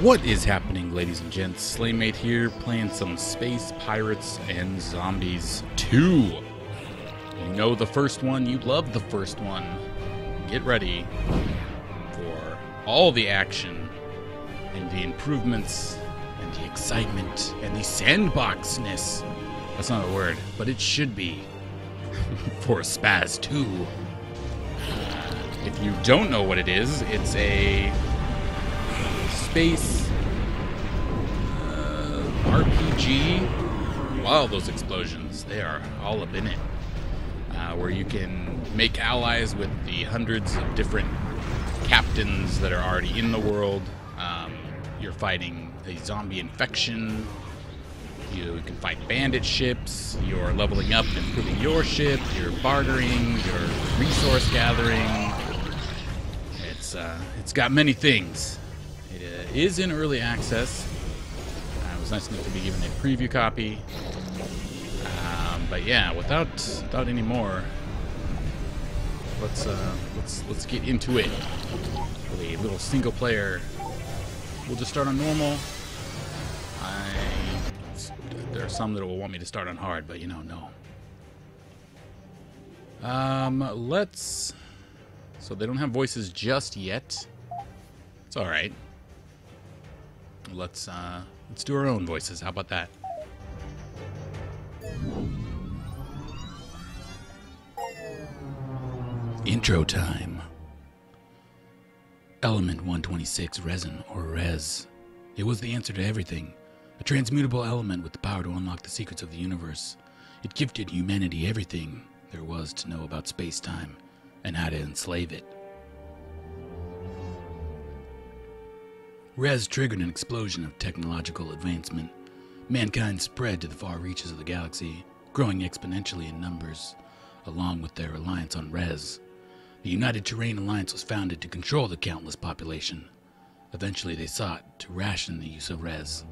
What is happening, ladies and gents? Slaymate here, playing some Space Pirates and Zombies 2. You know the first one, you love the first one. Get ready for all the action and the improvements and the excitement and the sandboxness. That's not a word, but it should be for SPAZ 2. If you don't know what it is, it's a space RPG. Wow, those explosions, they are all up in it. Where you can make allies with the hundreds of different captains that are already in the world. You're fighting a zombie infection. You can fight bandit ships. You're leveling up and improving your ship. You're bartering. You're resource gathering. It's got many things. It is in early access. It was nice enough to be given a preview copy. But yeah, without any more, let's get into it. With a little single player. We'll just start on normal. There are some that will want me to start on hard, but you know, no. So they don't have voices just yet. It's all right. Let's do our own voices. How about that? Intro time. Element 126 resin, or res. It was the answer to everything. A transmutable element with the power to unlock the secrets of the universe. It gifted humanity everything there was to know about space-time and how to enslave it. Res triggered an explosion of technological advancement. Mankind spread to the far reaches of the galaxy, growing exponentially in numbers, along with their reliance on Res. The United Terrain Alliance was founded to control the countless population. Eventually they sought to ration the use of Res.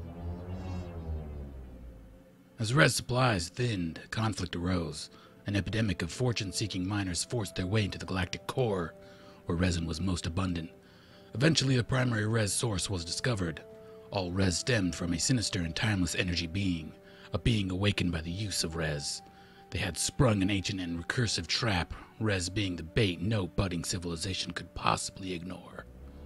As Res supplies thinned, conflict arose. An epidemic of fortune-seeking miners forced their way into the galactic core, where resin was most abundant. Eventually the primary Res source was discovered. All Res stemmed from a sinister and timeless energy being, a being awakened by the use of Res. They had sprung an ancient and recursive trap, Res being the bait no budding civilization could possibly ignore.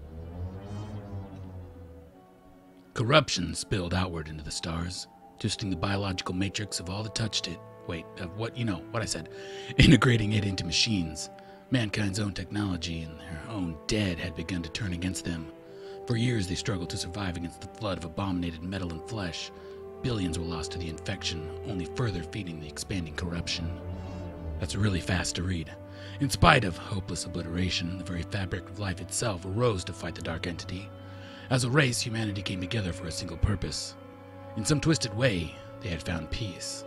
Corruption spilled outward into the stars, twisting the biological matrix of all that touched it. Integrating it into machines. Mankind's own technology and their own dead had begun to turn against them. For years they struggled to survive against the flood of abominated metal and flesh. Billions were lost to the infection, only further feeding the expanding corruption. That's really fast to read. In spite of hopeless obliteration, the very fabric of life itself arose to fight the dark entity. As a race, humanity came together for a single purpose. In some twisted way, they had found peace.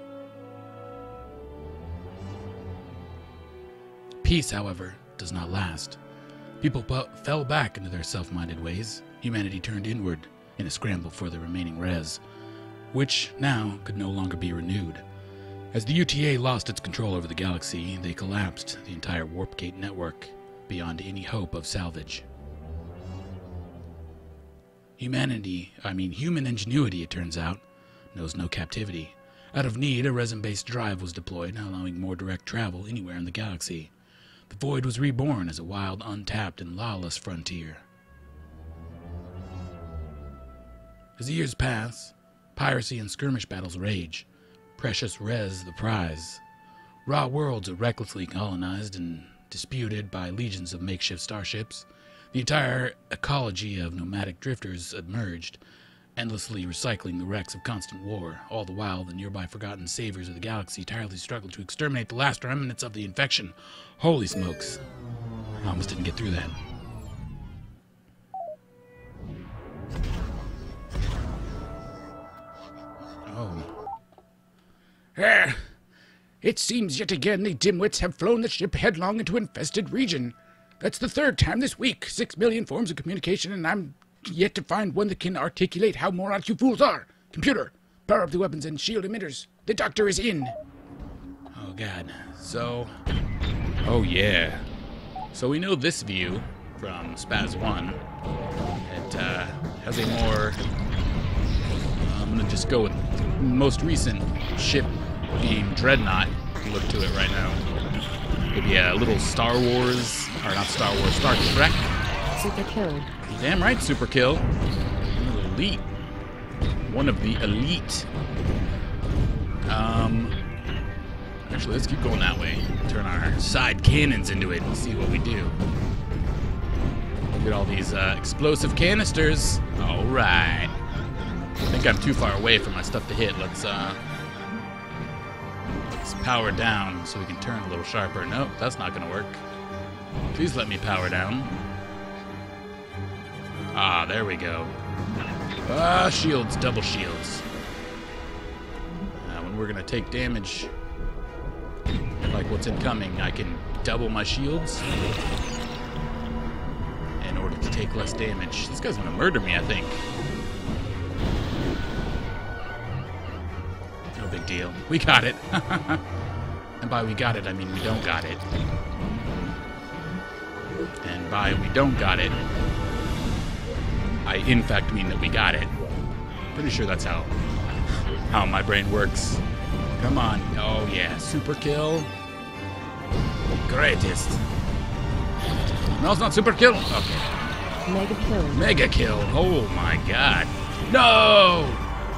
Peace, however, does not last. People fell back into their self-minded ways. Humanity turned inward in a scramble for the remaining Res, which now could no longer be renewed. As the UTA lost its control over the galaxy, they collapsed the entire Warp Gate network beyond any hope of salvage. Human ingenuity, it turns out, knows no captivity. Out of need, a resin-based drive was deployed, allowing more direct travel anywhere in the galaxy. The Void was reborn as a wild, untapped, and lawless frontier. As the years pass, piracy and skirmish battles rage. Precious Res the prize. Raw worlds are recklessly colonized and disputed by legions of makeshift starships. The entire ecology of nomadic drifters emerged, endlessly recycling the wrecks of constant war. All the while, the nearby forgotten saviors of the galaxy tirelessly struggled to exterminate the last remnants of the infection. Holy smokes. I almost didn't get through that. It seems yet again the dimwits have flown the ship headlong into infested region. That's the third time this week. 6 million forms of communication, and I'm yet to find one that can articulate how morons you fools are. Computer, power up the weapons and shield emitters. The doctor is in. Oh god. Oh yeah. So we know this view from SPAZ 1. It has a more, I'm going to just go with most recent ship being Dreadnought. Look to it right now. Maybe a little Star Wars, or not Star Wars, Star Trek. Super kill. Damn right, super kill. Elite. One of the elite. Actually, let's keep going that way. Turn our side cannons into it and see what we do. Look at all these explosive canisters. All right. I think I'm too far away for my stuff to hit. Let's power down so we can turn a little sharper. Nope, that's not gonna work. Please let me power down. Ah, there we go. Ah, shields, double shields. When we're gonna take damage, like what's incoming, I can double my shields in order to take less damage. This guy's gonna murder me, I think. No big deal. We got it. And by we got it, I mean we don't got it. And by we don't got it, I in fact mean that we got it. Pretty sure that's how my brain works. Come on. Oh yeah, super kill. Greatest. No, it's not super kill. Okay. Mega kill. Mega kill. Oh my god. No!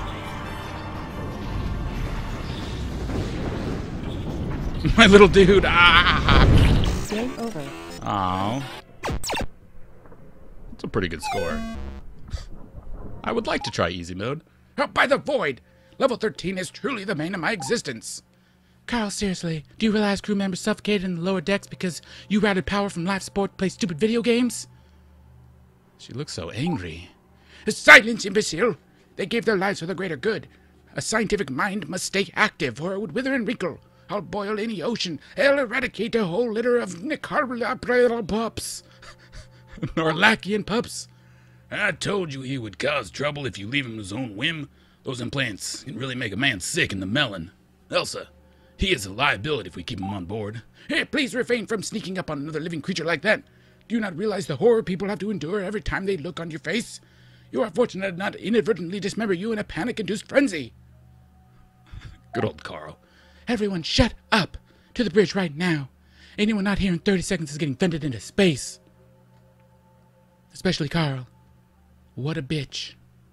My little dude. Ah! Game over. Oh. That's a pretty good score. I would like to try easy mode. Oh, by the void! Level 13 is truly the bane of my existence. Carl, seriously, do you realize crew members suffocated in the lower decks because you routed power from live support to play stupid video games? She looks so angry. Silence, imbecile! They gave their lives for the greater good. A scientific mind must stay active or it would wither and wrinkle. I'll boil any ocean. I'll eradicate a whole litter of Nicaragua pups. Norlachian pups. I told you he would cause trouble if you leave him to his own whim. Those implants can really make a man sick in the melon. Elsa, he is a liability if we keep him on board. Hey, please refrain from sneaking up on another living creature like that. Do you not realize the horror people have to endure every time they look on your face? You are fortunate not to inadvertently dismember you in a panic-induced frenzy. Good old Carl. Everyone shut up! To the bridge right now. Anyone not here in 30 seconds is getting vented into space. Especially Carl. What a bitch.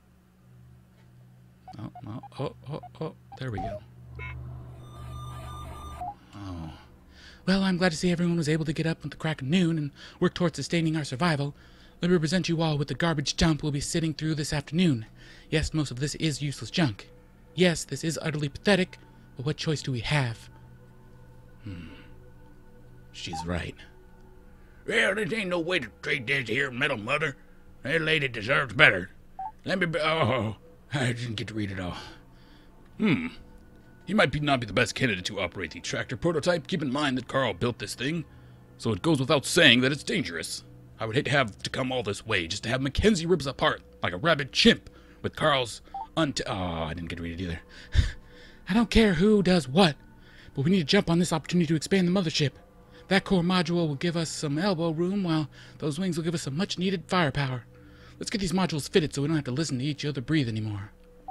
Oh, there we go. Oh. Well, I'm glad to see everyone was able to get up at the crack of noon and work towards sustaining our survival. Let me present you all with the garbage dump we'll be sitting through this afternoon. Yes, most of this is useless junk. Yes, this is utterly pathetic, but what choice do we have? She's right. Well, this ain't no way to treat this here metal mother. That lady deserves better. Let me oh, I didn't get to read it all. He might not be the best candidate to operate the tractor prototype. Keep in mind that Carl built this thing, so it goes without saying that it's dangerous. I would hate to have to come all this way just to have Mackenzie rip us apart like a rabid chimp with Carl's oh, I didn't get to read it either. I don't care who does what, but we need to jump on this opportunity to expand the mothership. That core module will give us some elbow room, while those wings will give us some much-needed firepower. Let's get these modules fitted so we don't have to listen to each other breathe anymore.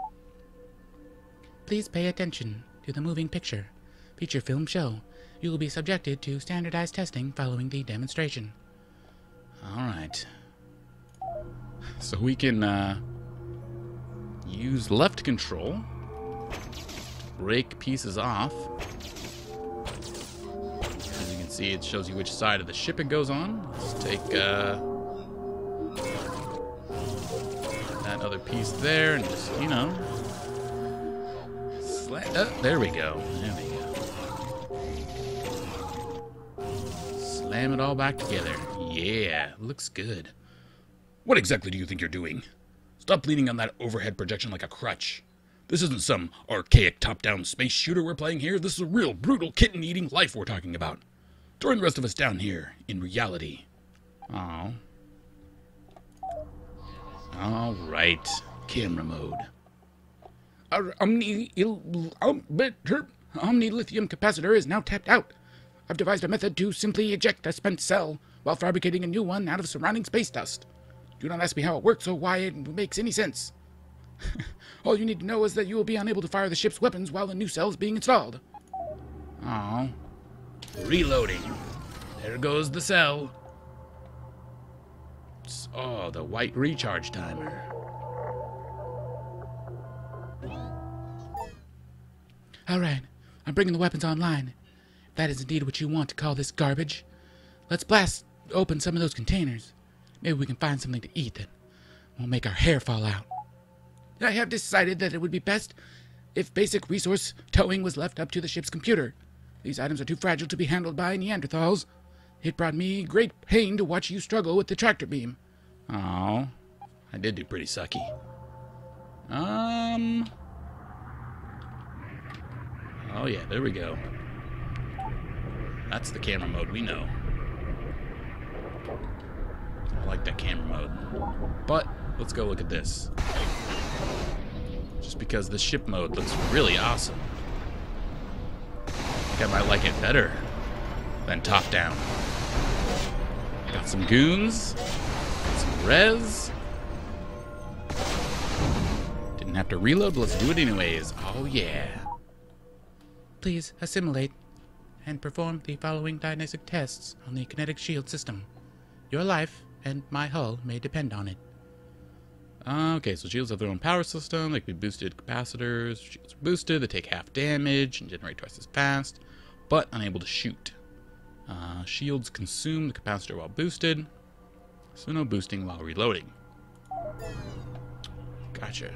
Please pay attention to the moving picture. Feature film show. You will be subjected to standardized testing following the demonstration. Alright. So we can use left control to break pieces off. As you can see, it shows you which side of the ship it goes on. Let's take that other piece there and just, you know, there we go. There we go. Slam it all back together. Yeah, looks good. What exactly do you think you're doing? Stop leaning on that overhead projection like a crutch. This isn't some archaic top-down space shooter we're playing here. This is a real brutal kitten-eating life we're talking about. Join the rest of us down here in reality. Oh. All right. Camera mode. Our omni-lithium capacitor is now tapped out. I've devised a method to simply eject a spent cell while fabricating a new one out of surrounding space dust. Do not ask me how it works or why it makes any sense. All you need to know is that you will be unable to fire the ship's weapons while the new cell is being installed. Oh. Reloading. There goes the cell. Oh, the white recharge timer. Alright, I'm bringing the weapons online. If that is indeed what you want to call this garbage, let's blast open some of those containers. Maybe we can find something to eat that won't make our hair fall out. I have decided that it would be best if basic resource towing was left up to the ship's computer. These items are too fragile to be handled by Neanderthals. It brought me great pain to watch you struggle with the tractor beam. Oh, I did do pretty sucky. Oh yeah, there we go. That's the camera mode we know. I like that camera mode. But let's go look at this. Just because the ship mode looks really awesome. I think I might like it better than top down. Got some goons, some res. Didn't have to reload, but let's do it anyways. Oh yeah. Please assimilate and perform the following diagnostic tests on the kinetic shield system. Your life and my hull may depend on it. Okay, so shields have their own power system. They can be boosted capacitors. Shields are boosted. They take half damage and generate twice as fast, but unable to shoot. Shields consume the capacitor while boosted, so no boosting while reloading. Gotcha.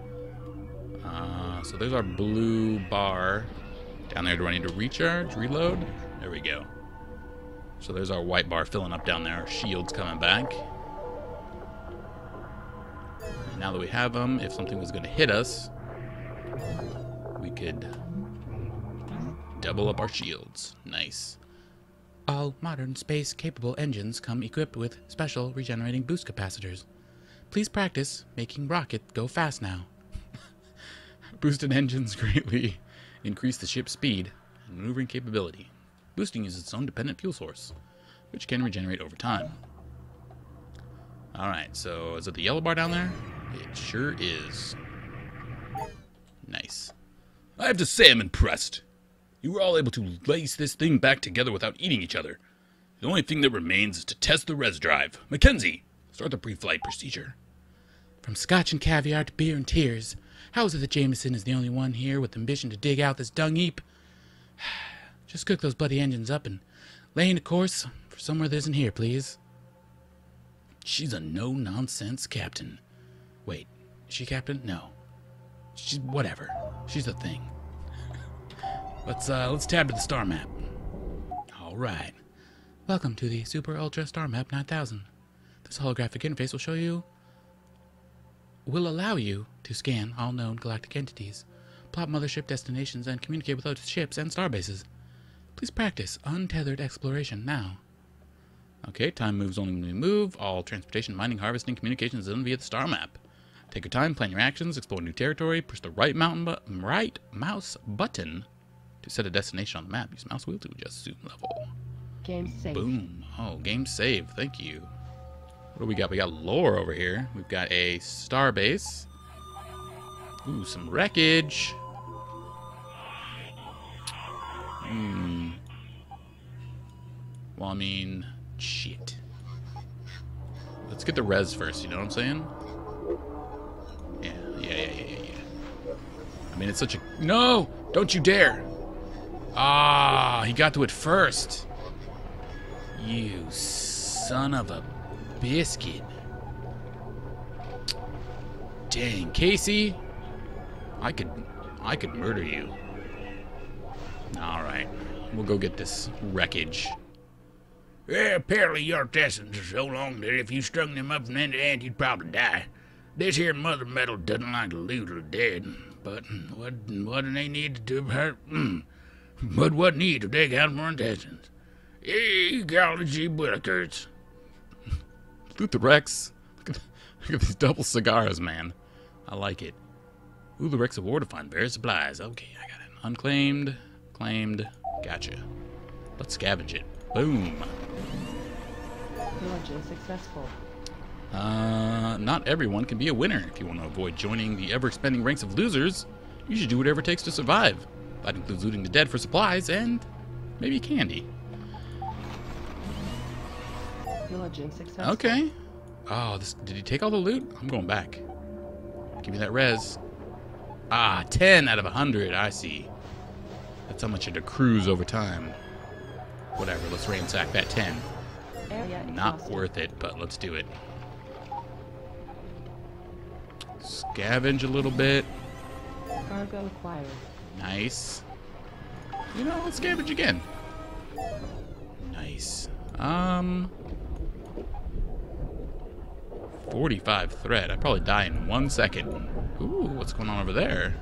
So there's our blue bar down there. Do I need to recharge? Reload? There we go. So there's our white bar filling up down there. Our shields coming back. And now that we have them, if something was going to hit us, we could double up our shields. Nice. All modern space-capable engines come equipped with special regenerating boost capacitors. Please practice making rocket go fast now. Boosted engines greatly increase the ship's speed and maneuvering capability. Boosting uses its own dependent fuel source, which can regenerate over time. Alright, so is it the yellow bar down there? It sure is. Nice. I have to say I'm impressed. You were all able to lace this thing back together without eating each other. The only thing that remains is to test the res drive. Mackenzie, start the pre-flight procedure. From scotch and caviar to beer and tears, how is it that Jameson is the only one here with ambition to dig out this dung heap? Just cook those bloody engines up and lay in a course for somewhere that isn't here, please. She's a no-nonsense captain. Wait, is she captain? No. She's whatever. She's a thing. Let's tab to the star map. All right. Welcome to the Super Ultra Star Map 9000. This holographic interface will allow you to scan all known galactic entities, plot mothership destinations, and communicate with other ships and starbases. Please practice untethered exploration now. Okay, time moves only when we move. All transportation, mining, harvesting, communications is done via the star map. Take your time, plan your actions, explore new territory, push the right mouse button to set a destination on the map. Use mouse wheel to adjust zoom level. Game saved. Boom. Oh, game save. Thank you. What do we got? We got lore over here. We've got a starbase. Ooh, some wreckage. Well, I mean, shit. Let's get the res first, you know what I'm saying? Yeah. I mean, it's such a... No! Don't you dare! Ah, he got to it first. You son of a biscuit. Dang, Casey. I could murder you. Alright. We'll go get this wreckage. Yeah, apparently your intestines are so long that if you strung them up from end to end, you'd probably die. This here mother metal doesn't like to leave the dead. But what do they need to do her? But what need to dig out more intestines? Ecology Willikers. Loot the Rex. Look at these double cigars, man. I like it. Ooh, the Rex Award to find various supplies. Okay, I got it. Unclaimed. Claimed. Gotcha. Let's scavenge it. Boom. Launching successful. Not everyone can be a winner. If you want to avoid joining the ever-expanding ranks of losers, you should do whatever it takes to survive. That includes looting the dead for supplies and maybe candy. Pillaging successful. Okay. Oh, did he take all the loot? I'm going back. Give me that res. Ah, 10 out of 100. I see. That's how much it accrues over time. Whatever, let's ransack that 10. Area Not exhausted. worth it, but let's do it. Scavenge a little bit. Cargo acquired. Nice. You know, let's scavenge again. Nice. 45 thread. I'd probably die in 1 second. Ooh, what's going on over there?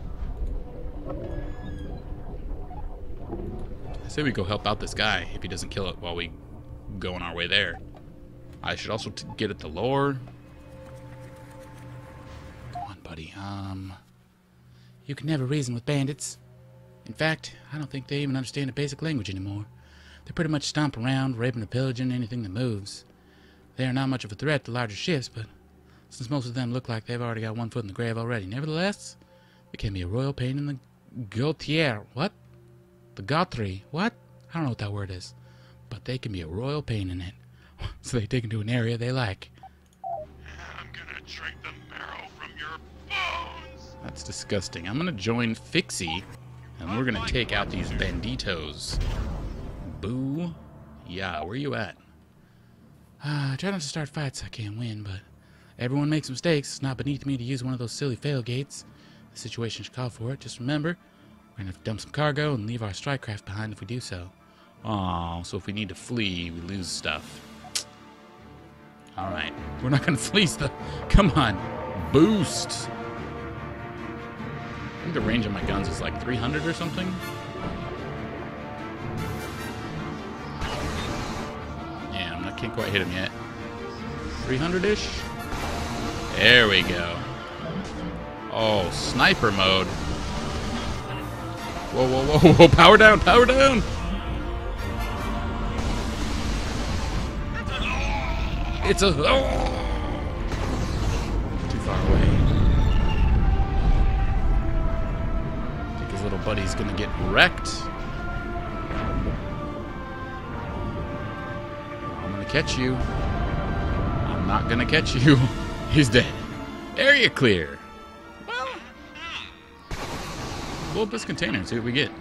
I say we go help out this guy if he doesn't kill it while we go on our way there. I should also get at the lore. Come on, buddy. You can never reason with bandits. In fact, I don't think they even understand a basic language anymore. They pretty much stomp around, raping and pillaging anything that moves. They are not much of a threat to larger ships, but since most of them look like they've already got one foot in the grave already, nevertheless, they can be a royal pain in the Gautier. What? The Gautry. What? I don't know what that word is. But they can be a royal pain in it. So they dig into an area they like. I'm gonna drink the marrow from your bones. That's disgusting. I'm gonna join Fixie, and we're gonna take out these banditos. Boo. Yeah, where you at? I try not to start fights I can't win, but everyone makes mistakes. It's not beneath me to use one of those silly fail gates. The situation should call for it. Just remember, we're gonna have to dump some cargo and leave our strike craft behind if we do so. Oh, so if we need to flee, we lose stuff. Alright. We're not gonna fleece the... Come on. Boost. I think the range of my guns is like 300 or something. Yeah, I can't quite hit him yet. 300-ish? There we go. Oh, sniper mode. Whoa, whoa, whoa, whoa. Power down, power down. It's a... Oh! Too far away. I think his little buddy's gonna get wrecked. I'm gonna catch you. I'm not gonna catch you. He's dead. Area clear. Well, blow up this container and see what we get.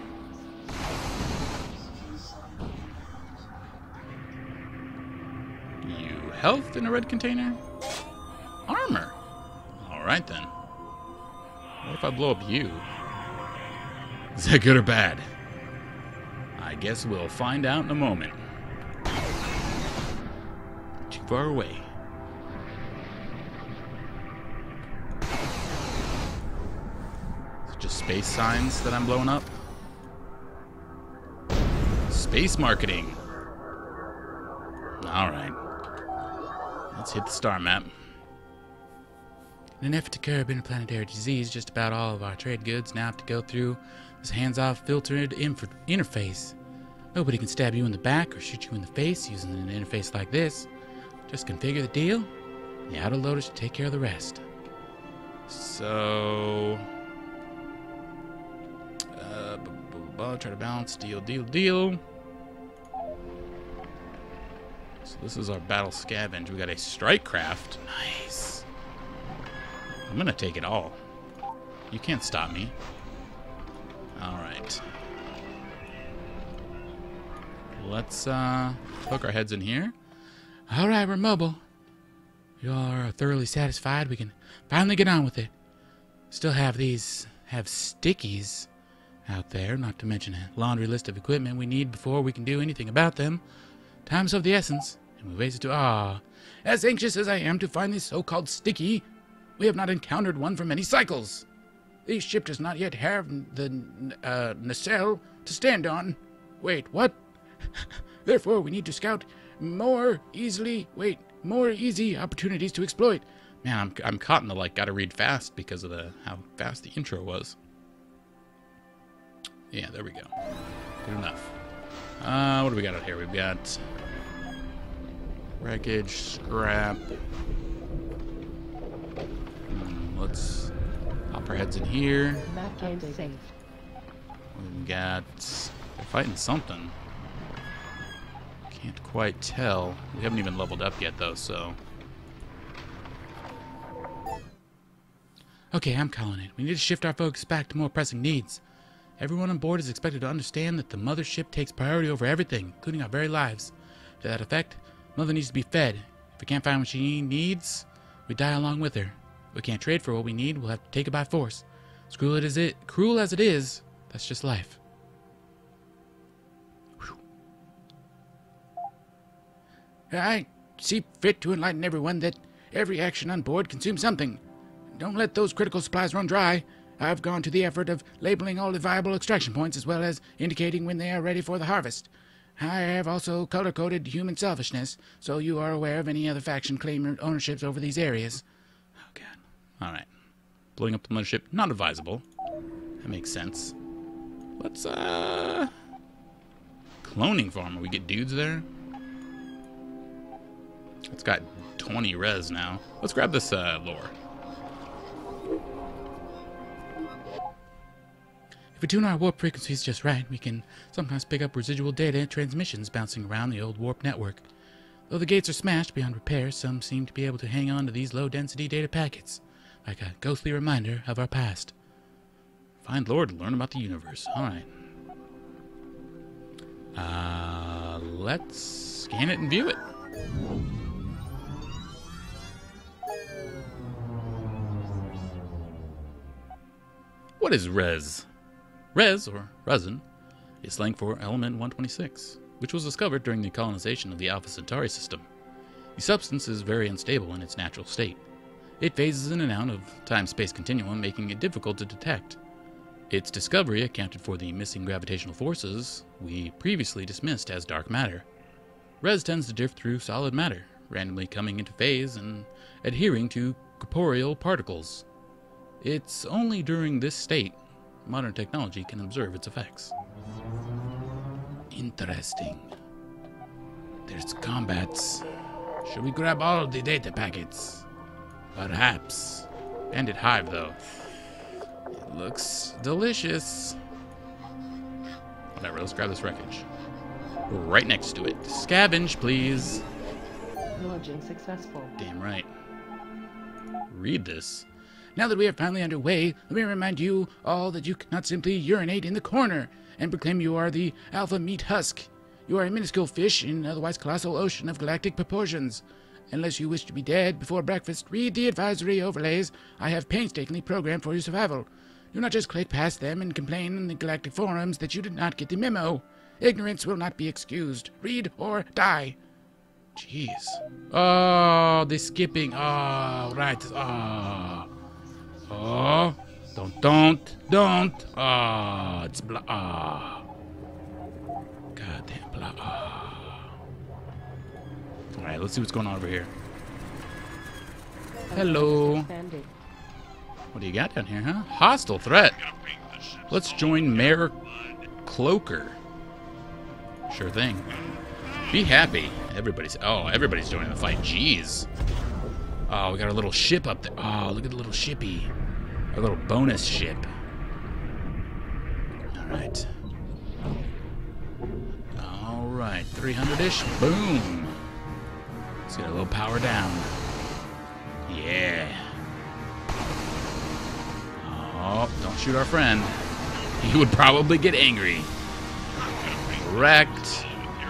Health in a red container? Armor. Alright then. What if I blow up you? Is that good or bad? I guess we'll find out in a moment. Too far away. Is it just space signs that I'm blowing up? Space marketing. Alright. Let's hit the star map. In an effort to curb interplanetary disease, just about all of our trade goods now have to go through this hands-off filtered interface. Nobody can stab you in the back or shoot you in the face using an interface like this. Just configure the deal, and the autoloader should take care of the rest. So... try to balance, deal. So this is our battle scavenge. We got a strike craft. Nice. I'm gonna take it all. You can't stop me. Alright. Let's poke our heads in here. Alright, we're mobile. You're thoroughly satisfied. We can finally get on with it. Still have stickies out there, not to mention a laundry list of equipment we need before we can do anything about them. Time's of the essence, and we wasted as anxious as I am to find this so-called sticky, we have not encountered one for many cycles. This ship does not yet have the nacelle to stand on. Wait, what? Therefore, we need to scout more easy opportunities to exploit. Man, I'm caught in the gotta read fast because of how fast the intro was. Yeah, there we go. Good enough. What do we got out here? We've got wreckage, scrap. let's hop our heads in here. Map game safe. We got... They're fighting something. Can't quite tell. We haven't even leveled up yet, though, so... Okay, I'm calling it. We need to shift our focus back to more pressing needs. Everyone on board is expected to understand that the mothership takes priority over everything, including our very lives. To that effect, Mother needs to be fed. If we can't find what she needs, we die along with her. If we can't trade for what we need, we'll have to take it by force. As cruel as it is, that's just life. Whew. I see fit to enlighten everyone that every action on board consumes something. Don't let those critical supplies run dry. I've gone to the effort of labeling all the viable extraction points as well as indicating when they are ready for the harvest. I have also color-coded human selfishness, so you are aware of any other faction claiming ownerships over these areas. Oh, God. Alright. Blowing up the mothership, not advisable. That makes sense. Let's, cloning farm. We get dudes there? It's got 20 res now. Let's grab this, lore. If we tune our warp frequencies just right, we can sometimes pick up residual data transmissions bouncing around the old warp network. Though the gates are smashed beyond repair, some seem to be able to hang on to these low-density data packets, like a ghostly reminder of our past. Find lore to learn about the universe. Alright. Let's scan it and view it. What is res? Res, or resin, is slang for element 126, which was discovered during the colonization of the Alpha Centauri system. The substance is very unstable in its natural state. It phases in and out of time-space continuum, making it difficult to detect. Its discovery accounted for the missing gravitational forces we previously dismissed as dark matter. Res tends to drift through solid matter, randomly coming into phase and adhering to corporeal particles. It's only during this state modern technology can observe its effects. Interesting. There's combats. Should we grab all the data packets? Perhaps. Bandit hive, though. It looks delicious. Whatever, let's grab this wreckage. Right next to it. Scavenge, please. Pillaging successful. Damn right. Read this. Now that we are finally underway, let me remind you all that you cannot simply urinate in the corner and proclaim you are the alpha meat husk. You are a minuscule fish in an otherwise colossal ocean of galactic proportions. Unless you wish to be dead before breakfast, read the advisory overlays I have painstakingly programmed for your survival. Do not just click past them and complain in the galactic forums that you did not get the memo. Ignorance will not be excused. Read or die. Jeez. Oh, the skipping. Oh, right. Oh, don't. Oh, it's blah. Oh. Goddamn blah. Oh. All right, let's see what's going on over here. Hello. Expanded. What do you got down here, huh? Hostile threat. Let's join Mayor Cloaker. Sure thing. Be happy. Everybody's joining the fight. Jeez. Oh, we got our little ship up there. Oh, look at the little shippy. Our little bonus ship. Alright. Alright, 300-ish. Boom. Let's get a little power down. Yeah. Oh, don't shoot our friend. He would probably get angry. Wrecked.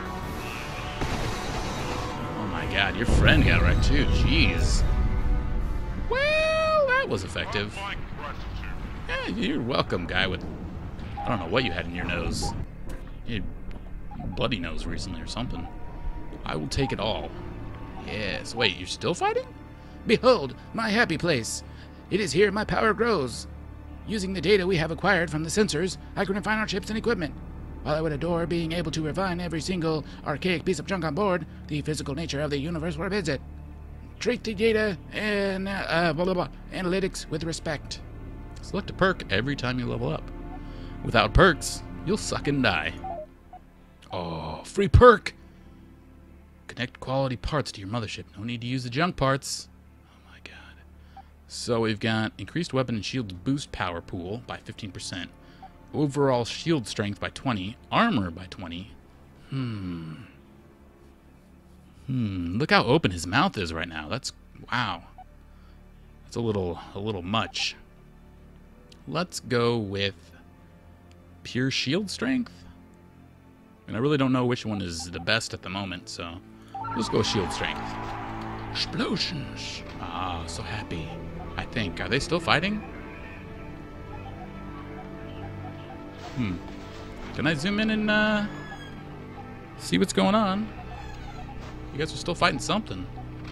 Oh my god, your friend got wrecked too. Jeez. Well, that was effective. Yeah, you're welcome, guy with... I don't know what you had in your nose. You had bloody nose recently or something. I will take it all. Yes. Wait, you're still fighting? Behold, my happy place. It is here my power grows. Using the data we have acquired from the sensors, I can refine our ships and equipment. While I would adore being able to refine every single archaic piece of junk on board, the physical nature of the universe forbids it. Treat the data and analytics with respect. Select a perk every time you level up. Without perks, you'll suck and die. Oh, free perk! Connect quality parts to your mothership. No need to use the junk parts. Oh my god. So we've got increased weapon and shield boost power pool by 15%. Overall shield strength by 20. Armor by 20. Look how open his mouth is right now. That's, wow. That's a little much. Let's go with pure shield strength. And I really don't know which one is the best at the moment, so let's go with shield strength. Explosions. Ah, so happy. I think. Are they still fighting? Can I zoom in and see what's going on? You guys are still fighting something.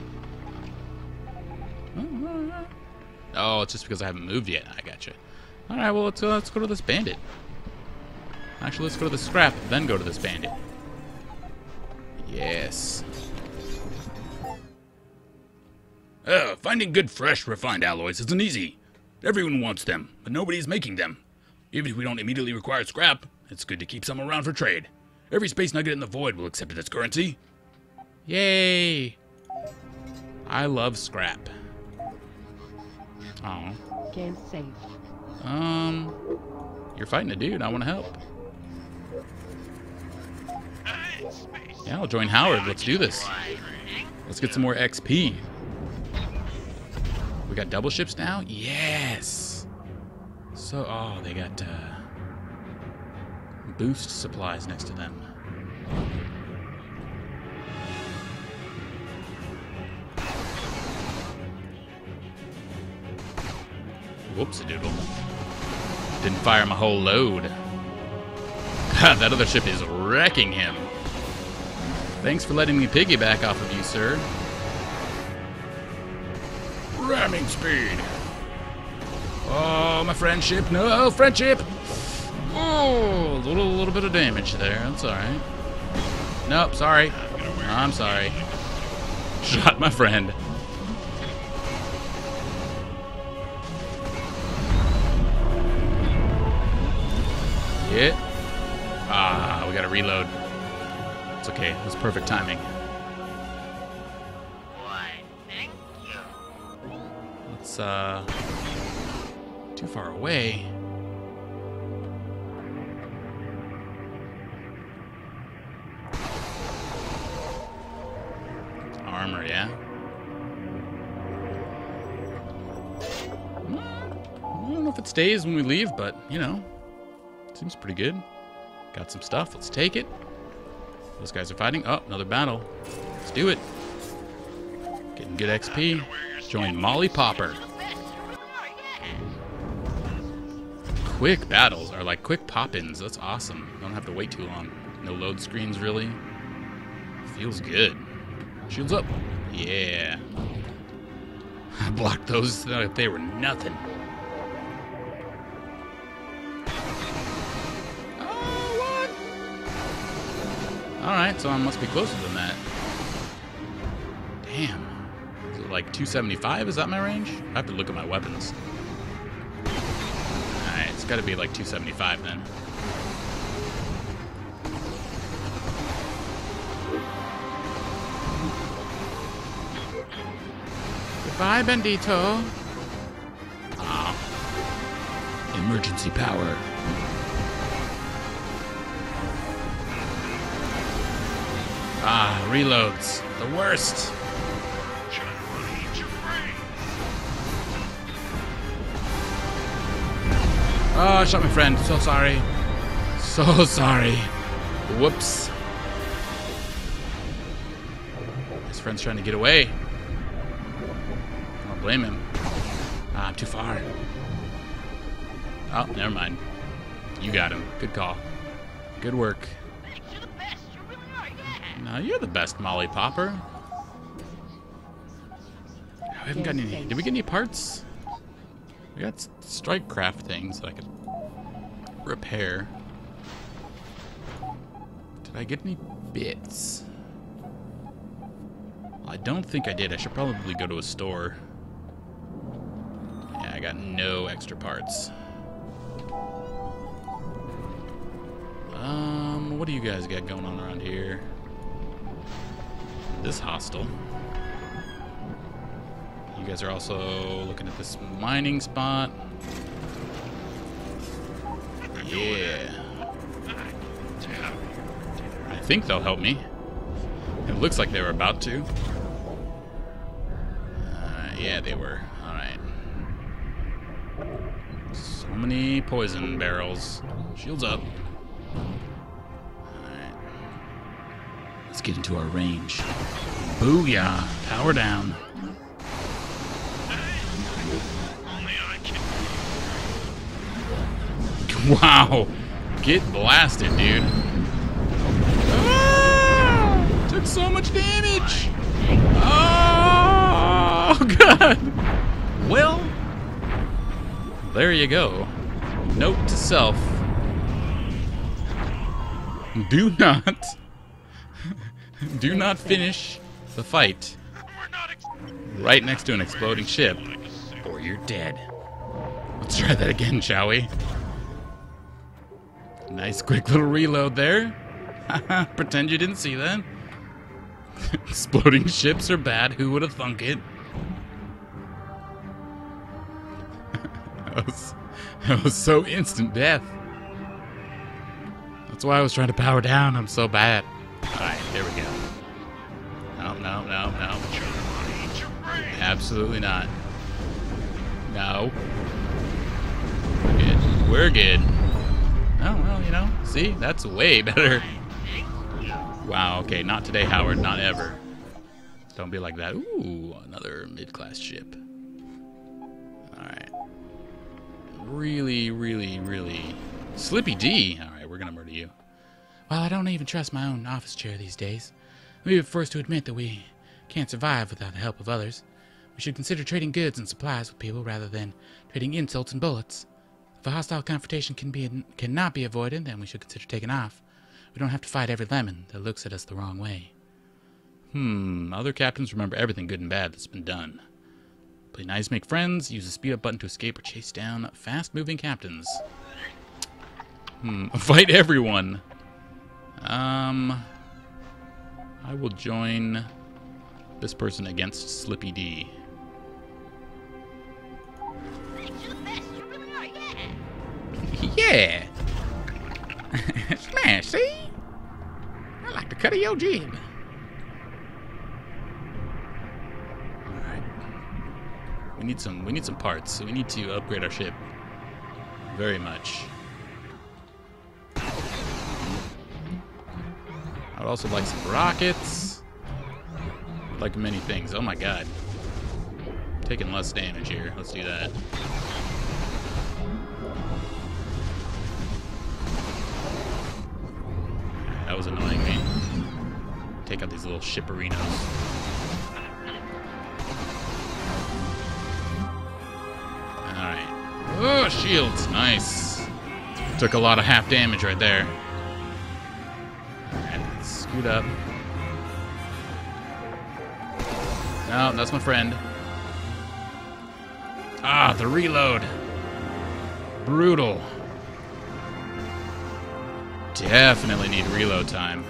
Oh, it's just because I haven't moved yet. I gotcha. Alright, well, let's go to this bandit. Actually, let's go to the scrap, then go to this bandit. Yes. Finding good, fresh, refined alloys isn't easy. Everyone wants them, but nobody's making them. Even if we don't immediately require scrap, it's good to keep some around for trade. Every space nugget in the void will accept it as currency. Yay! I love scrap. Oh. Game safe. You're fighting a dude. I want to help. Yeah, I'll join Howard. Let's do this. Let's get some more XP. We got double ships now? Yes! So, oh, they got boost supplies next to them. Whoops-a-doodle. Didn't fire my whole load. God, that other ship is wrecking him. Thanks for letting me piggyback off of you, sir. Ramming speed. Oh, my friendship. No, friendship! Oh, a little bit of damage there. That's alright. Nope, sorry. I'm sorry. Shot my friend. Yeah. Ah, we gotta reload. It's okay. That's perfect timing. Why, thank you. Let's, too far away. Armor, yeah? I don't know if it stays when we leave, but, you know, seems pretty good. Got some stuff. Let's take it. Those guys are fighting. Oh, another battle. Let's do it. Getting good XP. Join Molly Popper. Quick battles are like quick pop-ins. That's awesome. Don't have to wait too long. No load screens, really. Feels good. Shields up. Yeah. I blocked those like they were nothing. Alright, so I must be closer than that. Damn. Is it like 275? Is that my range? I have to look at my weapons. Alright, it's gotta be like 275 then. Goodbye, Bendito. Oh. Emergency power. Ah, reloads. The worst. Oh, I shot my friend. So sorry. So sorry. Whoops. His friend's trying to get away. I don't blame him. Ah, I'm too far. Oh, never mind. You got him. Good call. Good work. No, you're the best, Molly Popper. We haven't got any. Did we get any parts? We got strike craft things that I could repair. Did I get any bits? I don't think I did. I should probably go to a store. Yeah, I got no extra parts. What do you guys got going on around here? This hostel. You guys are also looking at this mining spot. Yeah. I think they'll help me. It looks like they were about to. Yeah, they were. Alright. So many poison barrels. Shields up. Alright. Let's get into our range. Booyah! Power down. Wow! Get blasted, dude. Ah! Took so much damage! Oh, God! Well, there you go. Note to self. Do not finish the fight right next to an exploding ship, or you're dead. Let's try that again, shall we? Nice quick little reload there. Pretend you didn't see that. Exploding ships are bad. Who would have thunk it? That was so instant death. That's why I was trying to power down. I'm so bad. Alright, there we go. No. Absolutely not. No. We're good. Oh, well, you know, see? That's way better. Wow, okay, not today, Howard, not ever. Don't be like that. Ooh, another mid-class ship. Alright. Really, really, really... Slippy D! Alright, we're gonna murder you. Well, I don't even trust my own office chair these days. We were forced to admit that we can't survive without the help of others. We should consider trading goods and supplies with people rather than trading insults and bullets. If a hostile confrontation cannot be avoided, then we should consider taking off. We don't have to fight every lemon that looks at us the wrong way. Other captains remember everything good and bad that's been done. Play nice, make friends, use the speed up button to escape or chase down fast-moving captains. Fight everyone. I will join this person against Slippy D. Yeah! Smash, see? I like the cut of your jib. Alright. We need some parts, so we need to upgrade our ship. Very much. I would also like some rockets. Like many things. Oh my god. Taking less damage here. Let's do that. That was annoying me. Take out these little shipperinos. Alright. Oh, shields. Nice. Took a lot of half damage right there. Alright, scoot up. No, that's my friend. Ah, the reload. Brutal. Definitely need reload time.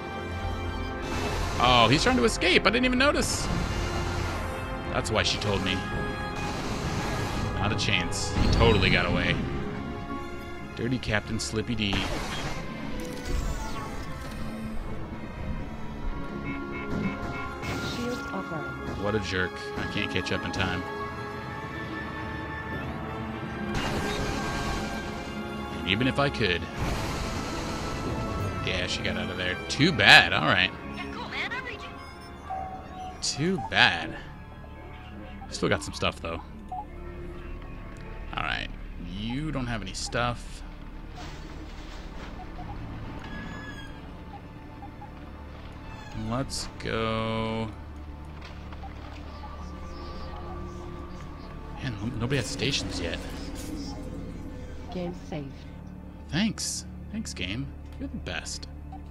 Oh, he's trying to escape. I didn't even notice. That's why she told me. Not a chance. He totally got away. Dirty Captain Slippy D. Shields offline. What a jerk. I can't catch up in time. And even if I could. Yeah, she got out of there. Too bad. All right. Too bad. Still got some stuff, though. All right. You don't have any stuff. Let's go. Man, nobody has stations yet. Game saved. Thanks. Thanks, game. You're the best.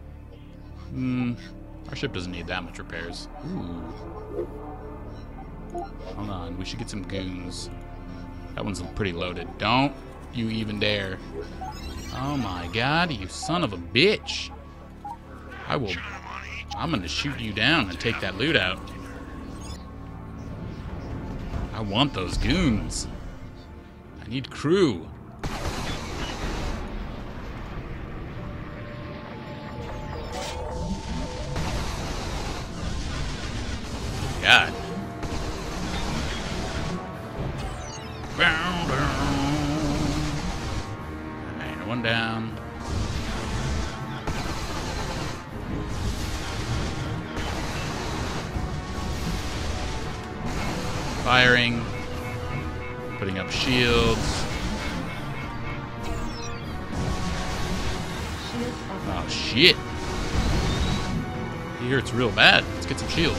Our ship doesn't need that much repairs. Ooh. Hold on, we should get some goons. That one's pretty loaded. Don't you even dare. Oh my god, you son of a bitch. I'm gonna shoot you down and take that loot out. I want those goons. I need crew. God. Alright, one down. Firing. Putting up shields. Shields up. Oh shit. He hurts real bad. Let's get some shields.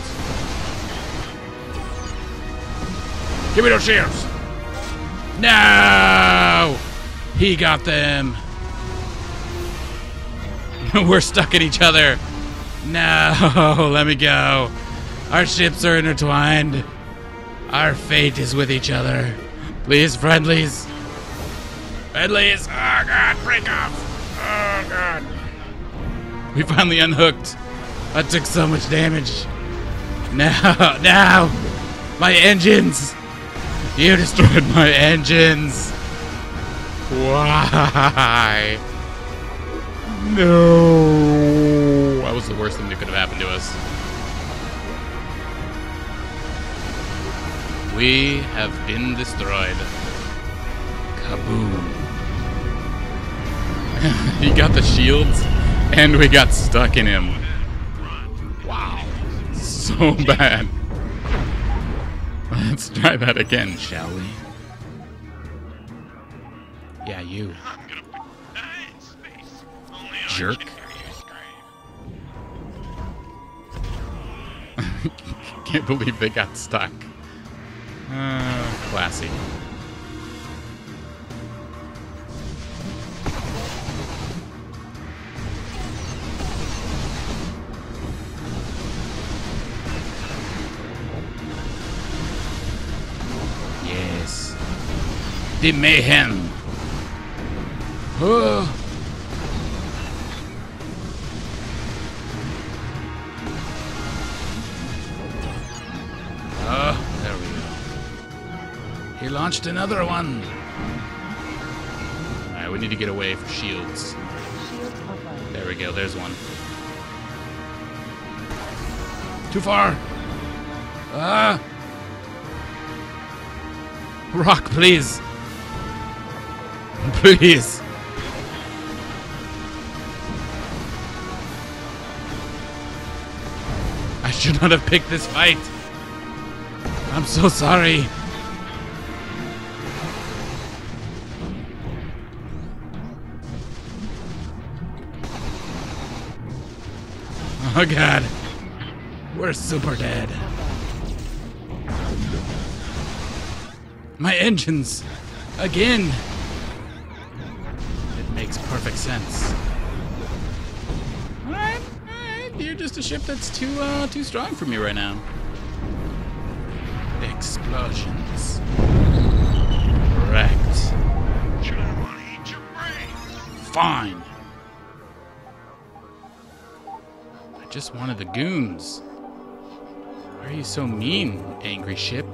Give me those shields. No! He got them. We're stuck at each other. No, let me go. Our ships are intertwined. Our fate is with each other. Please, friendlies. Friendlies. Oh, God, break off. Oh, God. We finally unhooked. I took so much damage. No. My engines. You destroyed my engines. Why? No. That was the worst thing that could have happened to us. We have been destroyed. Kaboom. He got the shields, and we got stuck in him. Wow. So bad. Let's try that again, shall we? Yeah, you. I'm gonna die in space. Only I Jerk. can hear you scream. Can't believe they got stuck. Classy. Yes. The mayhem. Oh. There we go. He launched another one. Alright, we need to get away for shields. Shields online. There we go, there's one. Too far. Rock, please. Please. I should not have picked this fight. I'm so sorry. Oh God. We're super dead. My engines. Again. It makes perfect sense. Alright. You're just a ship that's too strong for me right now. Explosions. Wrecked. Should I want to eat your brains? Fine. I just wanted the goons. Why are you so mean, angry ship?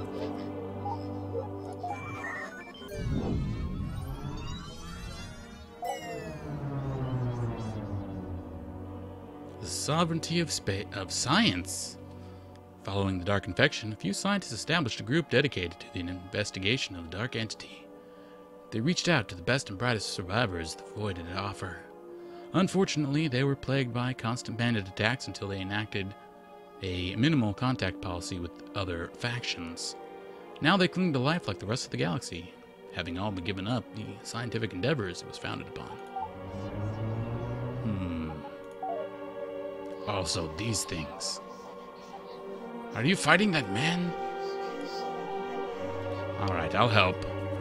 The sovereignty of science. Following the Dark Infection, a few scientists established a group dedicated to the investigation of the Dark Entity. They reached out to the best and brightest survivors the Void had to offer. Unfortunately, they were plagued by constant bandit attacks until they enacted a minimal contact policy with other factions. Now they cling to life like the rest of the galaxy, having all but given up the scientific endeavors it was founded upon. Also, these things. Are you fighting that man? Alright, I'll help.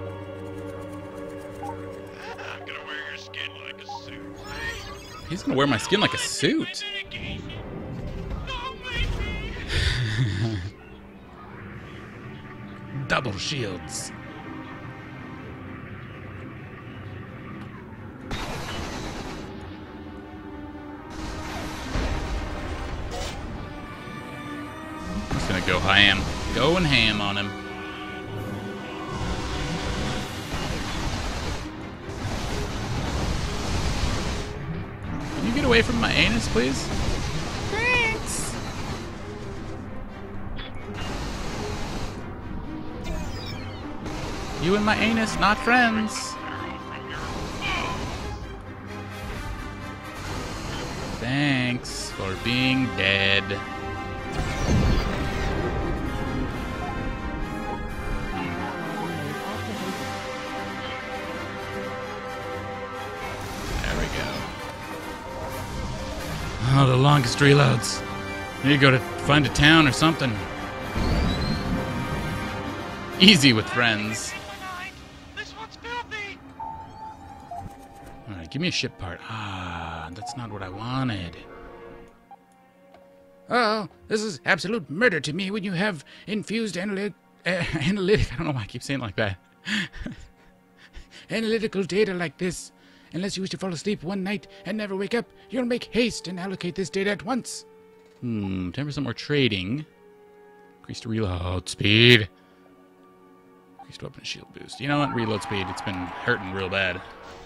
I'm gonna wear your skin like a suit. He's gonna wear my skin like a suit. Double shields. Just gonna go ham. Going ham on him. away from my anus, please? Thanks. You and my anus, not friends. Thanks for being dead. There we go. Oh, the longest reloads. Need to go to find a town or something. Easy with friends. This one's filthy. Alright, give me a ship part. Ah, that's not what I wanted. Oh, this is absolute murder to me when you have infused analytic. I don't know why I keep saying it like that. Analytical data like this. Unless you wish to fall asleep one night and never wake up, you'll make haste and allocate this data at once. 10% more trading. Increased reload speed. Increased weapon shield boost. You know what? Reload speed. It's been hurting real bad.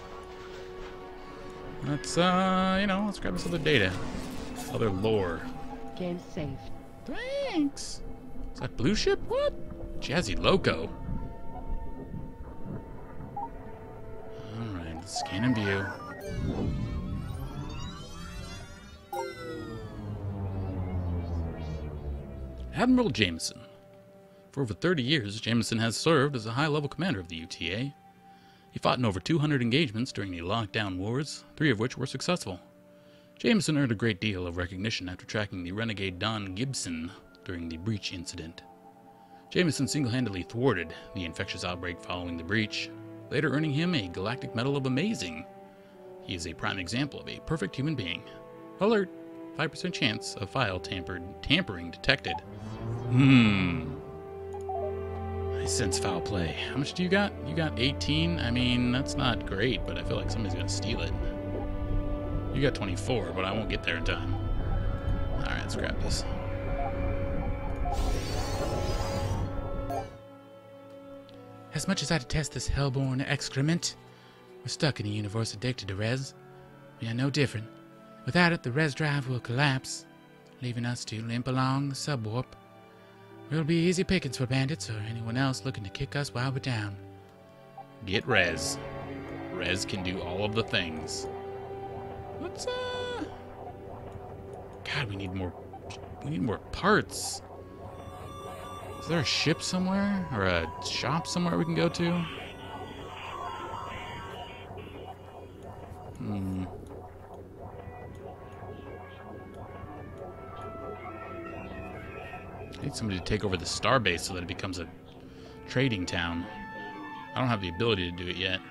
Let's, let's grab this other data. Other lore. Game saved. Thanks. Is that blue ship? What? Jazzy Loco. Alright, let's scan and view. Admiral Jameson. For over 30 years, Jameson has served as a high-level commander of the UTA. He fought in over 200 engagements during the Lockdown Wars, 3 of which were successful. Jameson earned a great deal of recognition after tracking the renegade Don Gibson during the breach incident. Jameson single-handedly thwarted the infectious outbreak following the breach, later earning him a Galactic Medal of Amazing. He is a prime example of a perfect human being. Alert! 5% chance of file tampering detected. I sense foul play. How much do you got? You got 18? I mean, that's not great, but I feel like somebody's gonna steal it. You got 24, but I won't get there in time. Alright, let's grab this. As much as I detest this hellborn excrement, we're stuck in a universe addicted to res. We are no different. Without it, the res drive will collapse, leaving us to limp along the subwarp. We'll be easy pickings for bandits or anyone else looking to kick us while we're down. Get res. Res can do all of the things. What's God, we need more parts. Is there a ship somewhere? Or a shop somewhere we can go to? I need somebody to take over the starbase so that it becomes a trading town. I don't have the ability to do it yet.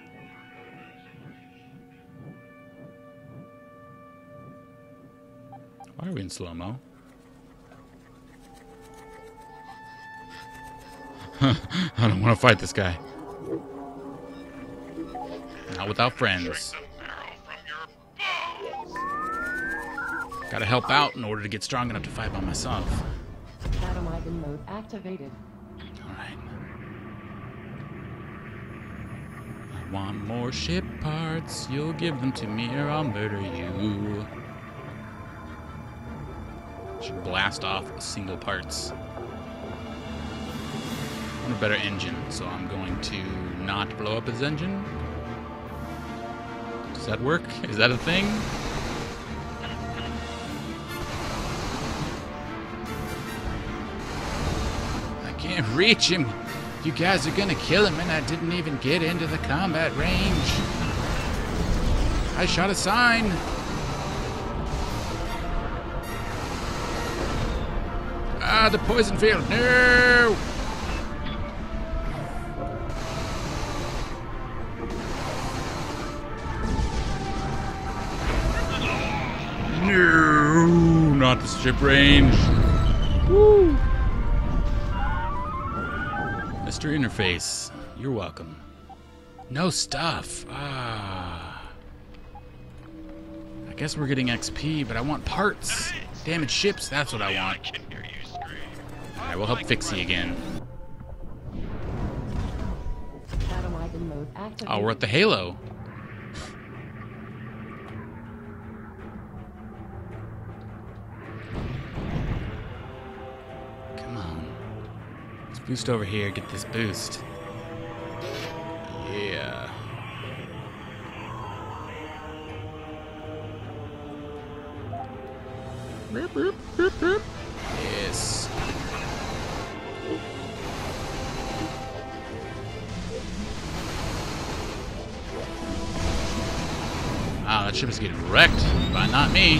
Why are we in slow-mo? I don't want to fight this guy. Not without friends. The marrow from your bones. Gotta help out in order to get strong enough to fight by myself. Atom mode activated. Alright. I want more ship parts. You'll give them to me or I'll murder you. Should blast off single parts. I want a better engine, so I'm going to not blow up his engine. Does that work? Is that a thing? I can't reach him. You guys are gonna kill him, and I didn't even get into the combat range. I shot a sign. Ah, the poison field. No! No, not the ship range. Woo. Mr. Interface, you're welcome. No stuff. Ah. I guess we're getting XP, but I want parts. Damaged ships, that's what I want. I can hear you scream. Alright, we'll help Fixie again. Atom mode activated. Oh, we're at the Halo. Come on. Let's boost over here, get this boost. Yeah. Boop, boop, boop, boop. Yes. Wow, that ship is getting wrecked, but not me.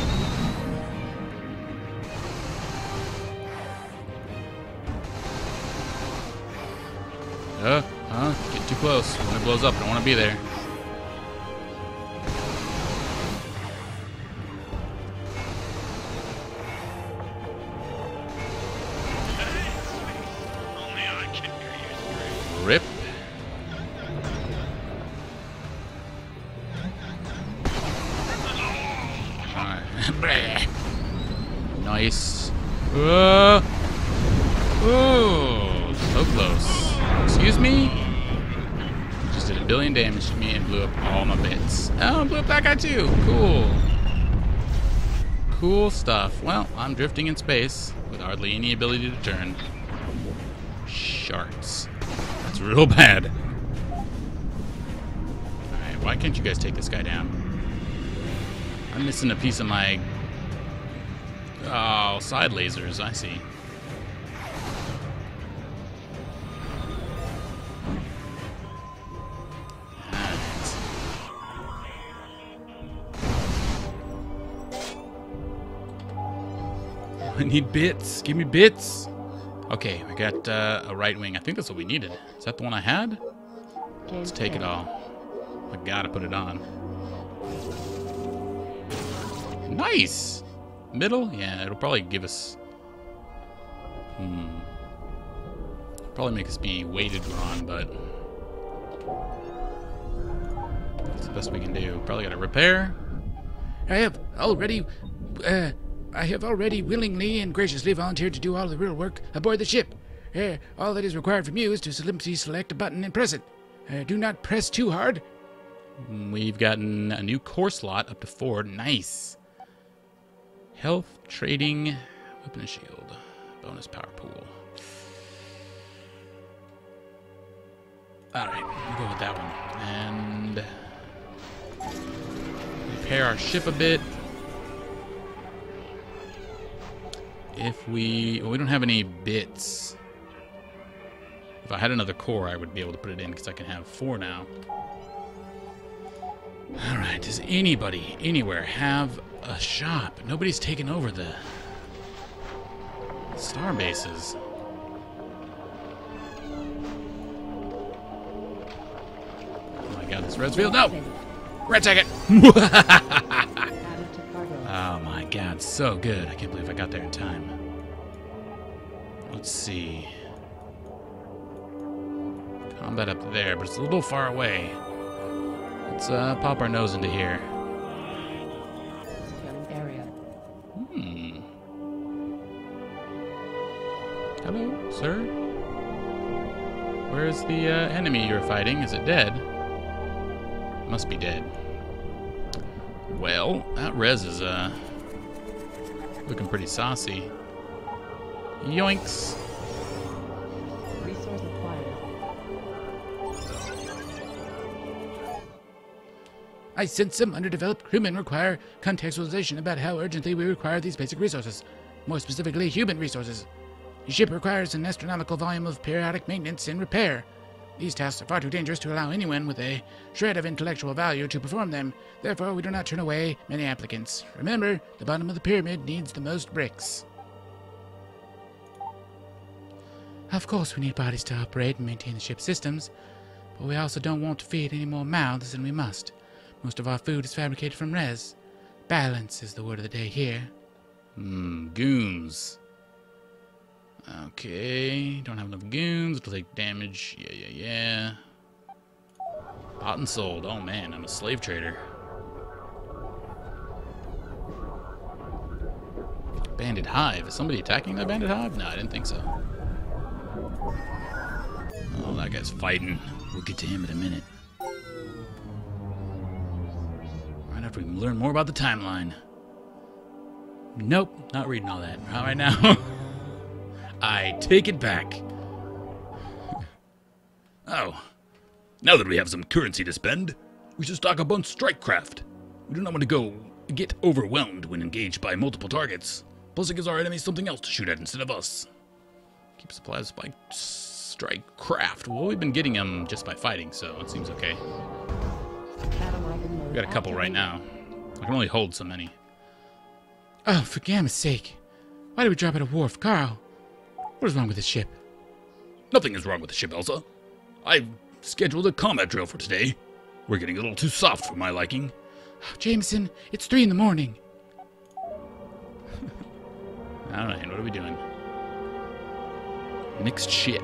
Getting too close. When it blows up, I don't want to be there. Only I can hear you scream. Rip. Alright. Nice. Oh, so close. Excuse me? Just did 1 billion damage to me and blew up all my bits. Oh, blew up that guy too. Cool. Cool stuff. Well, I'm drifting in space with hardly any ability to turn. Sharks. That's real bad. Alright, why can't you guys take this guy down? I'm missing a piece of my... Oh, side lasers, I see. I need bits. Give me bits. Okay, we got a right wing. I think that's what we needed. Is that the one I had? Let's take it all. I gotta put it on. Nice! Middle? Yeah, it'll probably give us... Probably make us be weighted wrong, but... That's the best we can do. Probably gotta repair. I have already willingly and graciously volunteered to do all the real work aboard the ship. All that is required from you is to simply select a button and press it. Do not press too hard. We've gotten a new core slot up to 4. Nice. Health, trading, weapon and shield. Bonus power pool. Alright, we'll go with that one. And repair our ship a bit. If we... Well, we don't have any bits. If I had another core, I would be able to put it in because I can have 4 now. Alright, does anybody, anywhere, have a shop? Nobody's taken over the star bases. Oh my god, this red's field. No! Red ticket! Oh my god, so good. I can't believe I got there in time. Let's see. Combat up there, but it's a little far away. Let's pop our nose into here. Area. Hello, sir? Where's the enemy you're fighting? Is it dead? Must be dead. Well, that res is looking pretty saucy. Yoinks! Resource acquired. I sense some underdeveloped crewmen require contextualization about how urgently we require these basic resources. More specifically, human resources. The ship requires an astronomical volume of periodic maintenance and repair. These tasks are far too dangerous to allow anyone with a shred of intellectual value to perform them. Therefore, we do not turn away many applicants. Remember, the bottom of the pyramid needs the most bricks. Of course, we need bodies to operate and maintain the ship's systems, but we also don't want to feed any more mouths than we must. Most of our food is fabricated from res. Balance is the word of the day here. Goons. Okay, don't have enough goons. It'll take damage. Yeah. Bought and sold. Oh man, I'm a slave trader. Bandit hive. Is somebody attacking that bandit hive? No, I didn't think so. Oh, that guy's fighting. We'll get to him in a minute. Right after we learn more about the timeline. Nope, not reading all that. Not right now. I take it back. Oh. Now that we have some currency to spend, we should stock up on strike craft. We do not want to get overwhelmed when engaged by multiple targets. Plus it gives our enemies something else to shoot at instead of us. Keep supplies by strike craft. Well, we've been getting them just by fighting, so it seems okay. We got a couple right now. I can only hold so many. Oh, for Gamma's sake. Why did we drop at a wharf? Carl, what is wrong with this ship? Nothing is wrong with the ship, Elsa. I've scheduled a combat drill for today. We're getting a little too soft for my liking. Oh, Jameson, it's 3 in the morning. Alright, what are we doing? Mixed ship.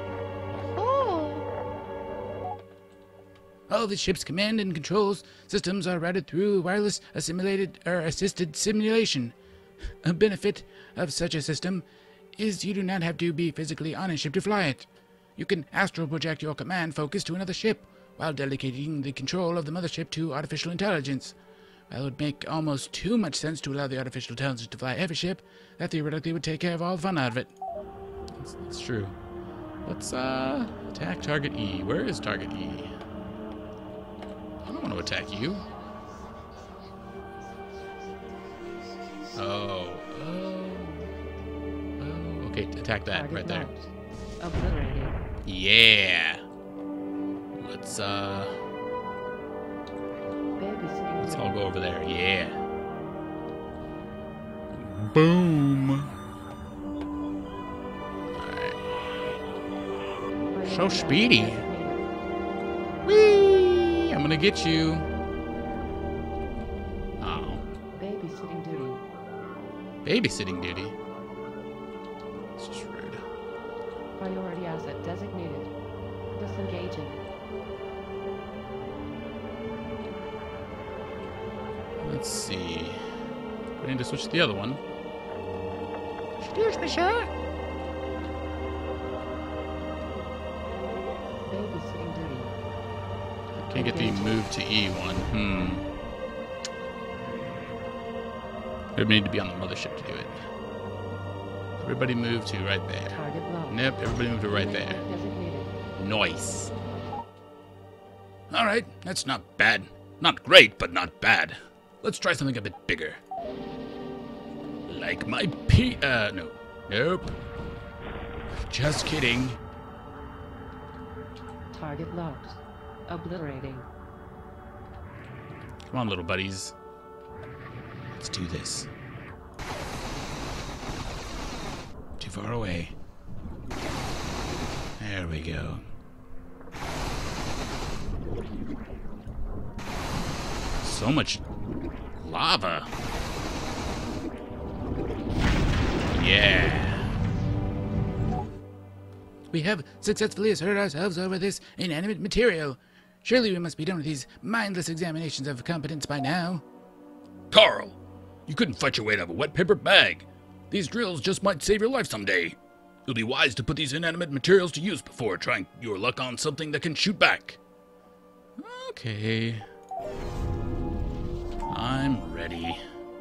All the ship's command and controls systems are routed through wireless assisted simulation. A benefit of such a system is you do not have to be physically on a ship to fly it. You can astral project your command focus to another ship while delegating the control of the mothership to artificial intelligence. While it would make almost too much sense to allow the artificial intelligence to fly every ship, that theoretically would take care of all the fun out of it. That's true. Let's attack target E. Where is target E? I don't want to attack you. Oh. Okay, attack that Target right there. marked. Obliterated. Yeah. Let's Babysitting all go over there. Yeah. Boom. Priority So speedy. designated. Whee! I'm gonna get you. Oh. Babysitting duty. Babysitting duty. It's just rude. Priority asset designated. Disengaging. Let's see. We need to switch to the other one. Excuse me, sir. Babysitting duty. Can't get the move to E one. We need to be on the mothership to do it. Everybody move to right there. Target locked. Nope, everybody move to right there. Designated. Nice. Alright, that's not bad. Not great, but not bad. Let's try something a bit bigger. Like my no. Nope. Just kidding. Target locked. Obliterating. Come on, little buddies. Let's do this. Too far away. There we go. So much lava. Yeah. We have successfully asserted ourselves over this inanimate material. Surely we must be done with these mindless examinations of competence by now. Carl, you couldn't fight your way out of a wet paper bag. These drills just might save your life someday. You'll be wise to put these inanimate materials to use before trying your luck on something that can shoot back. Okay. I'm ready.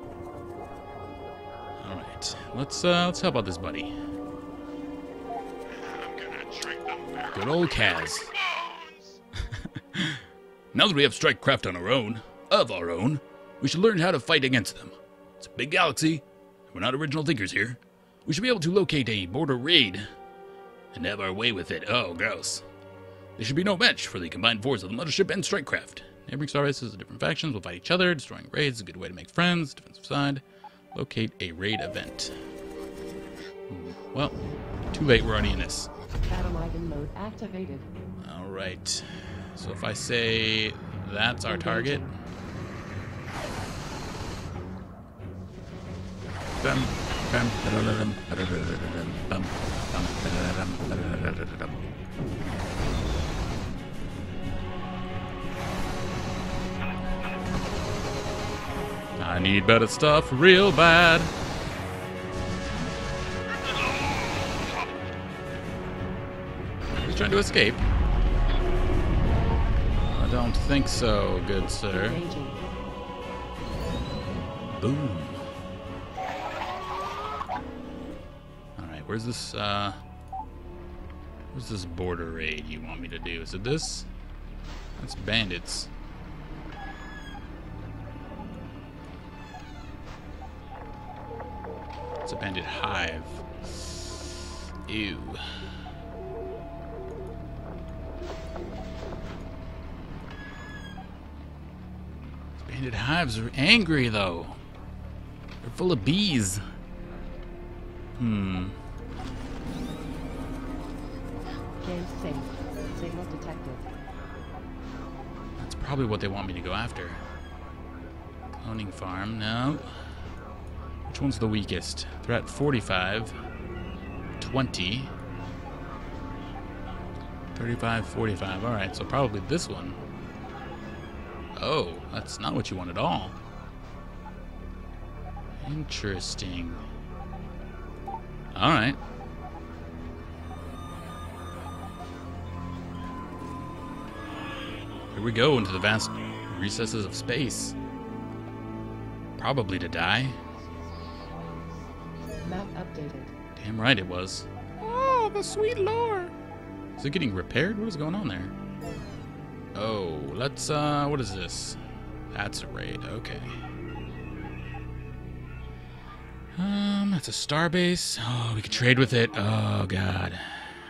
Alright. Let's help out this buddy. I'm gonna drink the marrow Good old from your Kaz. bones. Now that we have strike craft on of our own, we should learn how to fight against them. It's a big galaxy, and we're not original thinkers here. We should be able to locate a border raid and have our way with it. Oh, gross. There should be no match for the combined force of the mothership and strike craft. Neighboring star races of different factions will fight each other. Destroying raids is a good way to make friends. Defensive side. Locate a raid event. Well, too late. We're already in this. Battle item mode activated. Alright. So if I say that's our target. Bum, bum, ba-da-da-dum, bum, bum. I need better stuff real bad. He's trying to escape. I don't think so, good sir. Engaging. Boom. Alright, Where's this border raid you want me to do? Is it this? That's bandits. It's a bandit hive. Ew. Bandit hives are angry, though. They're full of bees. Game safe. Signal detected. That's probably what they want me to go after. Cloning farm, no. Which one's the weakest? Threat 45. 20. 35, 45. Alright, so probably this one. Oh, that's not what you want at all. Interesting. Alright. Here we go into the vast recesses of space. Probably to die. Map updated. Damn right it was. Oh, the sweet lore. Is it getting repaired? What is going on there? Oh, let's, what is this? That's a raid, okay. That's a starbase. Oh, we could trade with it. Oh, God.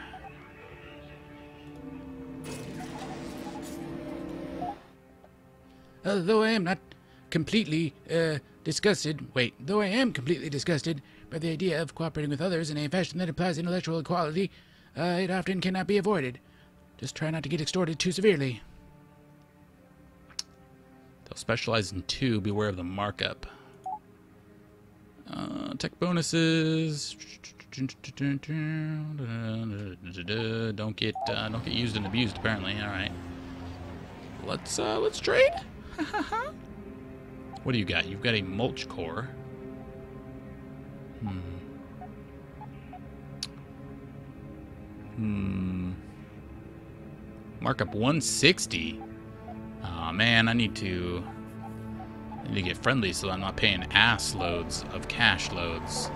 Though I am not completely disgusted. Wait, though I am completely disgusted by the idea of cooperating with others in a fashion that implies intellectual equality, it often cannot be avoided. Just try not to get extorted too severely. They'll specialize in 2. Beware of the markup. Tech bonuses. Don't get used and abused. Apparently, all right. Let's trade. What do you got? You've got a mulch core. Markup 160. Oh man, I need to get friendly so I'm not paying ass loads of cash loads.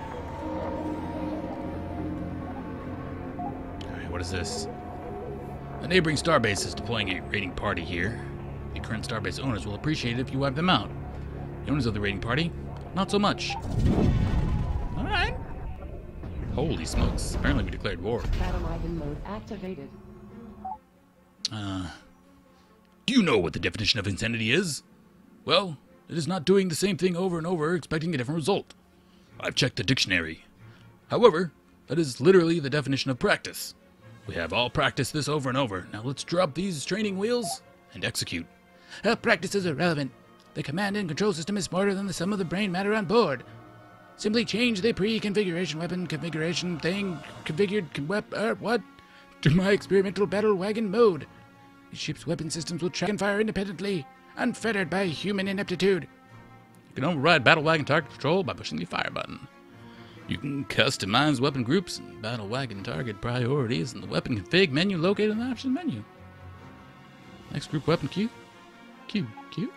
Alright, what is this? The neighboring starbase is deploying a raiding party here. The current starbase owners will appreciate it if you wipe them out. The owners of the raiding party, not so much. Alright. Holy smokes. Apparently we declared war. Battle wagon mode activated. Do you know what the definition of insanity is? Well, it is not doing the same thing over and over, expecting a different result. I've checked the dictionary. However, that is literally the definition of practice. We have all practiced this over and over. Now let's drop these training wheels and execute. Practice is irrelevant. The command and control system is smarter than the sum of the brain matter on board. Simply change the pre-configuration weapon configuration thing configured what? To my experimental battle wagon mode. The ship's weapon systems will track and fire independently, unfettered by human ineptitude. You can override battle wagon target control by pushing the fire button. You can customize weapon groups and battle wagon target priorities in the weapon config menu located in the options menu. Next group weapon Q. Q.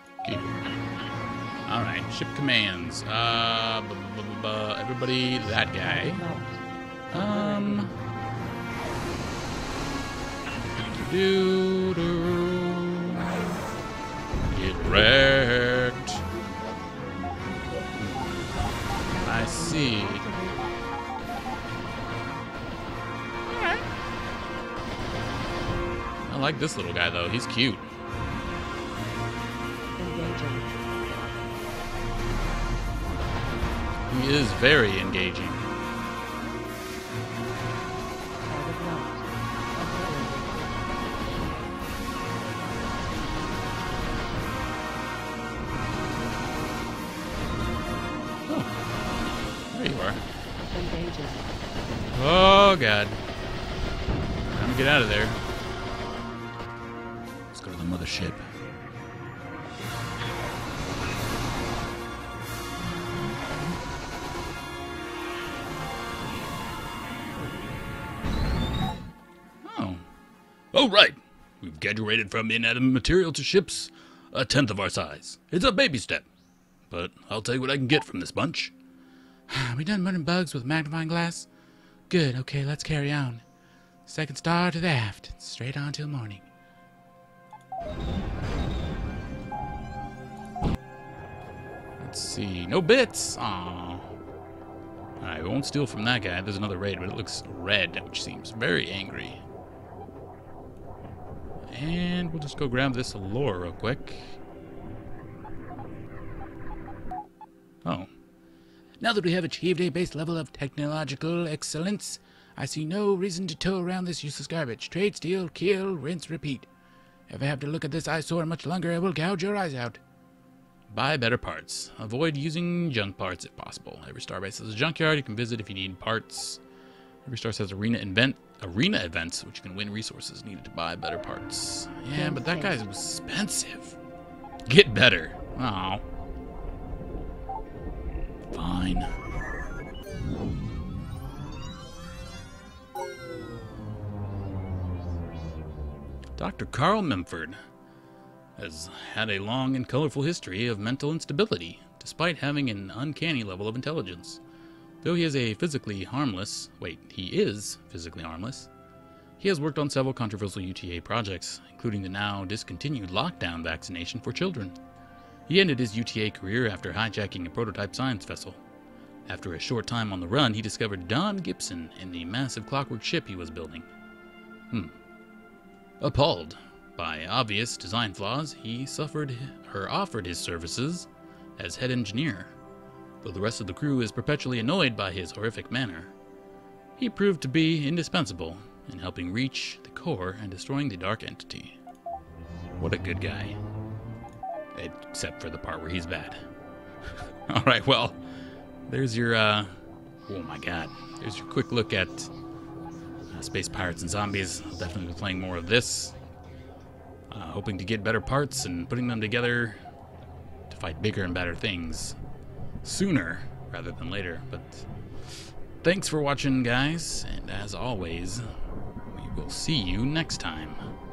Alright, ship commands. Everybody, that guy. Get wrecked. I see. Alright. I like this little guy though, he's cute. Engaging. He is very engaging. Target locked. There you are. Engaging. Oh god. Time to get out of there. Let's go to the mothership. Oh, right. We've graduated from inanimate material to ships 1/10 of our size. It's a baby step. But I'll tell you what I can get from this bunch. We done running bugs with magnifying glass? Good, okay, let's carry on. Second star to the aft. Straight on till morning. Let's see. No bits! Aww. Alright, we won't steal from that guy. There's another raid, but it looks red, which seems very angry. And we'll just go grab this lure real quick. Oh. Now that we have achieved a base level of technological excellence, I see no reason to tow around this useless garbage. Trade, steal, kill, rinse, repeat. If I have to look at this eyesore much longer, I will gouge your eyes out. Buy better parts. Avoid using junk parts if possible. Every starbase has a junkyard you can visit if you need parts. Every star has arena events, which you can win resources needed to buy better parts. Yeah, but that guy's expensive. Get better. Oh. Fine. Dr. Carl Memford has had a long and colorful history of mental instability, despite having an uncanny level of intelligence. Though he is physically harmless, he has worked on several controversial UTA projects, including the now discontinued lockdown vaccination for children. He ended his UTA career after hijacking a prototype science vessel. After a short time on the run, he discovered Don Gibson in the massive clockwork ship he was building. Appalled by obvious design flaws, he offered his services as head engineer. Though the rest of the crew is perpetually annoyed by his horrific manner, he proved to be indispensable in helping reach the core and destroying the dark entity. What a good guy. Except for the part where he's bad. Alright, well, there's your, oh my god. There's your quick look at Space Pirates and Zombies. I'll definitely be playing more of this. Hoping to get better parts and putting them together to fight bigger and better things sooner rather than later. But thanks for watching, guys, and as always, we will see you next time.